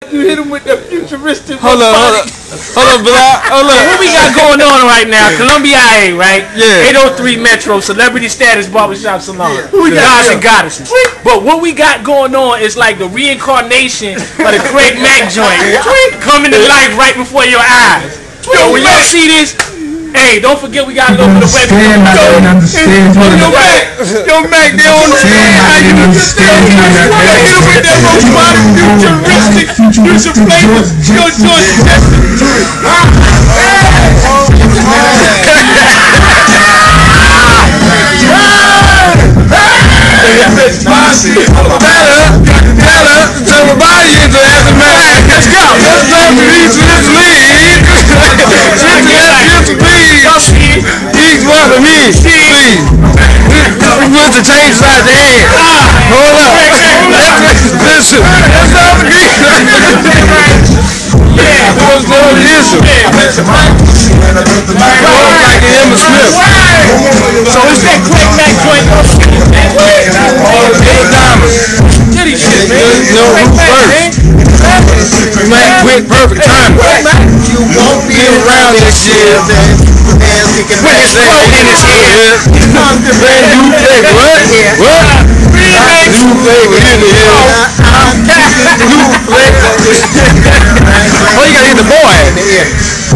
You hit him with the futuristic. Hold up, Bilal. What we got going on right now? Columbia IA, right? Yeah. 803 Metro, Celebrity Status Barbershop Salon. we got Gods and goddesses. But what we got going on is like the reincarnation of the Craig Mack joint coming to life right before your eyes. Yo, when y'all see this, hey, don't forget we got a little bit of webcam. Yo, Mac, they don't understand how you understand. Hit him with that most modern, futuristic, use of flavor. Yo, George, tell everybody into as a man. Let's go. Let's go to each of this league. Each one of me, please. We put the changes out the head. Hold up. Listen. Let's go to me. Yeah. What's going to issue? Like Emma Smith. So it's that Craig Mack joint. Big diamonds. Titty shit, man. No, who's first? Mac quick, perfect time. You won't be Around this year. With his throat in his ear. Brand new flavor. What? New flavor in the air. New flavor. Oh, you gotta hit the boy.